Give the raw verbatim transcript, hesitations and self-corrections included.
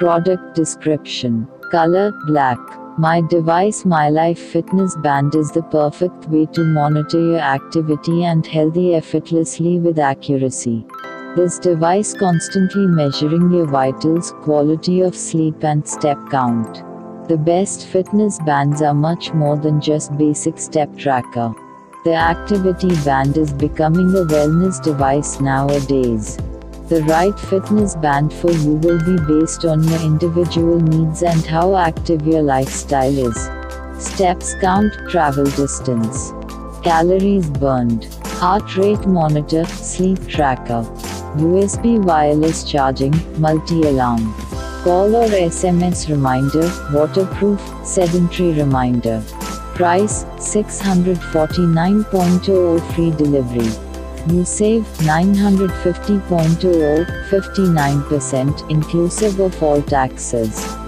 Product description. Color, black. My device MyLife Fitness Band is the perfect way to monitor your activity and health effortlessly with accuracy. This device constantly measuring your vitals, quality of sleep and step count. The best fitness bands are much more than just basic step tracker. The activity band is becoming a wellness device nowadays. The right fitness band for you will be based on your individual needs and how active your lifestyle is. Steps count, travel distance, calories burned, heart rate monitor, sleep tracker, U S B wireless charging, multi-alarm, call or S M S reminder, waterproof, sedentary reminder. Price, six hundred forty-nine dollars free delivery. You save nine hundred fifty dollars, fifty-nine percent inclusive of all taxes.